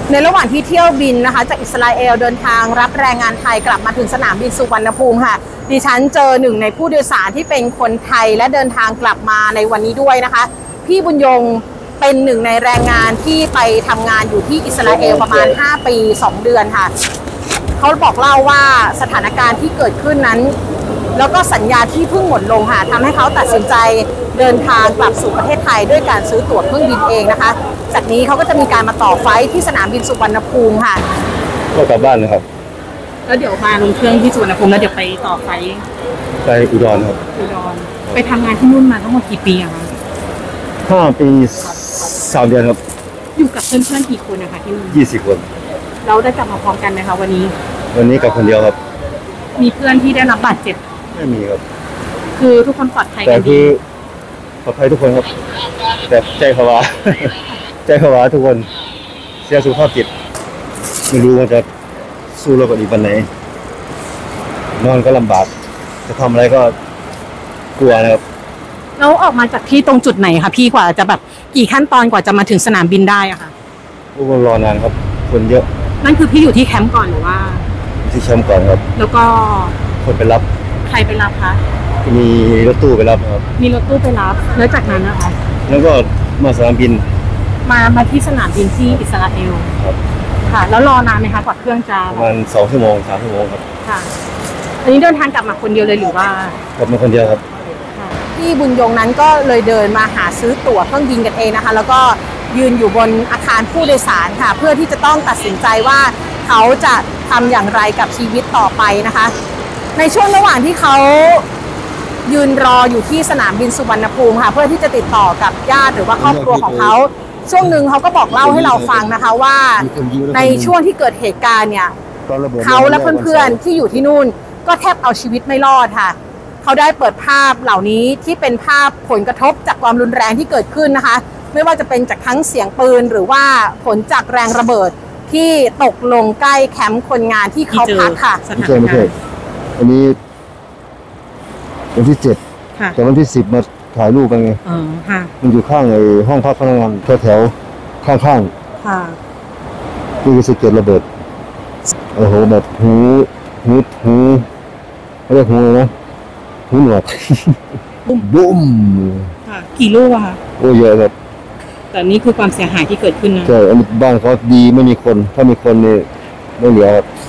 ในระหว่างที่เที่ยวบินนะคะจากอิสราเอลเดินทางรับแรงงานไทยกลับมาถึงสนามบินสุวรรณภูมิค่ะดิฉันเจอหนึ่งในผู้โดยสารที่เป็นคนไทยและเดินทางกลับมาในวันนี้ด้วยนะคะพี่บุญยงเป็นหนึ่งในแรงงานที่ไปทำงานอยู่ที่อิสราเอลประมาณ5 ปี 2 เดือนค่ะเขาบอกเล่าว่าสถานการณ์ที่เกิดขึ้นนั้นแล้วก็สัญญาที่เพิ่งหมดลงค่ะทำให้เขาตัดสินใจเดินทางกลับสู่ประเทศไทยด้วยการซื้อตั๋วเครื่องบินเองนะคะจากนี้เขาก็จะมีการมาต่อไฟล์ที่สนามบินสุวรรณภูมิค่ะก็กลับบ้านเลยครับแล้วเดี๋ยวมาลงเครื่องที่สุวรรณภูมิแล้วเดี๋ยวไปต่อไฟล์ไปอุดรครับอุดรไปทำงานที่นู่นมาทั้งหมดกี่ปีอะคะ 5 ปี 3 เดือนครับอยู่กับเพื่อนๆกี่คนนะคะที่นู่น 20 คนเราได้กลับมาพร้อมกันไหมคะวันนี้กลับคนเดียวครับมีเพื่อนที่ได้รับบาดเจ็บไม่มีครับคือทุกคนปลอดภัยแต่คือปลอดภัยทุกคนครับแต่ใจภาวะทุกคนเสียสุขภาพจิตไม่รู้ว่าจะสู้รบกับอีกวันไหนนอนก็ลำบากจะทำอะไรก็กลัวนะครับแล้วออกมาจากที่ตรงจุดไหนคะพี่กว่าจะแบบกี่ขั้นตอนกว่าจะมาถึงสนามบินได้อะคะรอนานครับคนเยอะนั่นคือพี่อยู่ที่แคมป์ก่อนหรือว่าที่แคมป์ก่อนครับแล้วก็คนไปรับใครไปรับคะมีรถตู้ไปรับครับมีรถตู้ไปรับแล้วจากนั้นนะคะแล้วก็มาสนามบินมาที่สนามบินที่อิสราเอลครับค่ะแล้วรอนานไหมคะกว่าเครื่องจะประมาณ2 ชั่วโมง 3 ชั่วโมงครับค่ะอันนี้เดินทางกลับมาคนเดียวเลยหรือว่ากลับมาคนเดียวครับพี่บุญยงนั้นก็เลยเดินมาหาซื้อตั๋วเครื่องบินกันเองนะคะแล้วก็ยืนอยู่บนอาคารผู้โดยสารค่ะเพื่อที่จะต้องตัดสินใจว่าเขาจะทำอย่างไรกับชีวิตต่อไปนะคะในช่วงระหว่างที่เขายืนรออยู่ที่สนามบินสุวรรณภูมิค่ะเพื่อที่จะติดต่อกับญาติหรือว่าครอบครัวของเขาช่วงหนึ่งเขาก็บอกเล่าให้เราฟังนะคะว่าในช่วงที่เกิดเหตุการณ์เนี่ยเขาและเพื่อนๆที่อยู่ที่นู่นก็แทบเอาชีวิตไม่รอดค่ะเขาได้เปิดภาพเหล่านี้ที่เป็นภาพผลกระทบจากความรุนแรงที่เกิดขึ้นนะคะไม่ว่าจะเป็นจากทั้งเสียงปืนหรือว่าผลจากแรงระเบิดที่ตกลงใกล้แคมป์คนงานที่เขาพักค่ะไม่ใช่อันนี้วันที่7แต่วันที่10มาถ่ายรูปกันไงมันอยู่ข้างไอ้ห้องพักพนักงานแถวข้างๆนี่คือสะเก็ดระเบิดโอ้โหแบบหูเรียกหูนะหูหนวกบุ้มกี่ลูกอะคะโอ้เยอะครับแต่นี่คือความเสียหายที่เกิดขึ้นนะใช่อันนี้บ้านเขาดีไม่มีคนถ้ามีคนนี่ไม่เหลือครับ